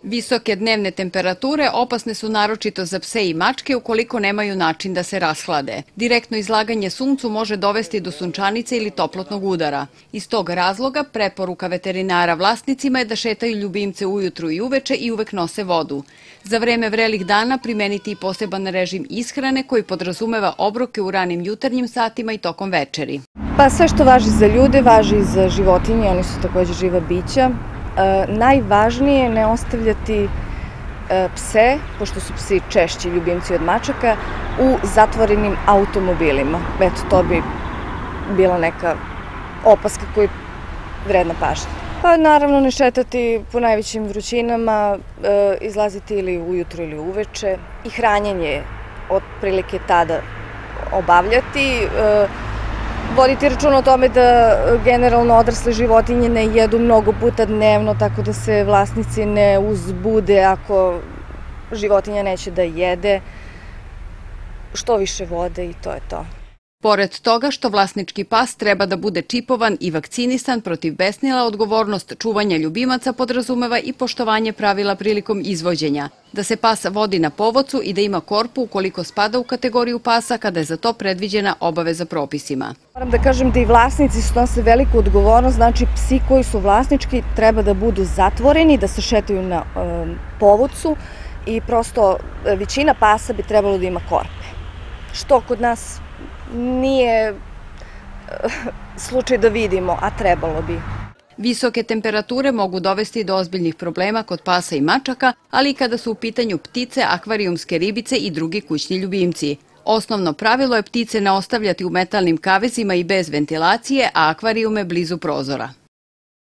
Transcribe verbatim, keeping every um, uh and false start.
Visoke dnevne temperature opasne su naročito za pse i mačke ukoliko nemaju način da se rashlade. Direktno izlaganje suncu može dovesti do sunčanice ili toplotnog udara. Iz tog razloga preporuka veterinara vlasnicima je da šetaju ljubimce ujutru i uveče i uvek nose vodu. Za vreme vrelih dana primeniti i poseban režim ishrane koji podrazumeva obroke u ranim jutarnjim satima i tokom večeri. Pa sve što važi za ljude, važi i za životinje, oni su također živa bića. E, najvažnije je ne ostavljati e, pse, pošto su psi češći ljubimci od mačaka, u zatvorenim automobilima. Eto, to bi bila neka opaska koja je vredna pažnje. Pa naravno ne šetati po najvećim vrućinama, e, izlaziti ili ujutro ili uveče i hranjenje otprilike tada obavljati. E, Voditi računa o tome da generalno odrasle životinje ne jedu mnogo puta dnevno, tako da se vlasnici ne uzbude ako životinja neće da jede. Što više vode i to je to. Pored toga što vlasnički pas treba da bude čipovan i vakcinisan protiv besnila, odgovornost čuvanja ljubimaca podrazumeva i poštovanje pravila prilikom izvođenja. Da se pas vodi na povodcu i da ima korpu ukoliko spada u kategoriju pasa kada je za to predviđena obaveza propisima. Moram da kažem da i vlasnici snose veliku odgovornost, znači psi koji su vlasnički treba da budu zatvoreni, da se šetaju na e, povodcu i prosto većina pasa bi trebalo da ima korpe. Što kod nas nije slučaj da vidimo, a trebalo bi. Visoke temperature mogu dovesti do ozbiljnih problema kod pasa i mačaka, ali i kada su u pitanju ptice, akvarijumske ribice i drugi kućni ljubimci. Osnovno pravilo je ptice ne ostavljati u metalnim kavezima i bez ventilacije, a akvarijume blizu prozora.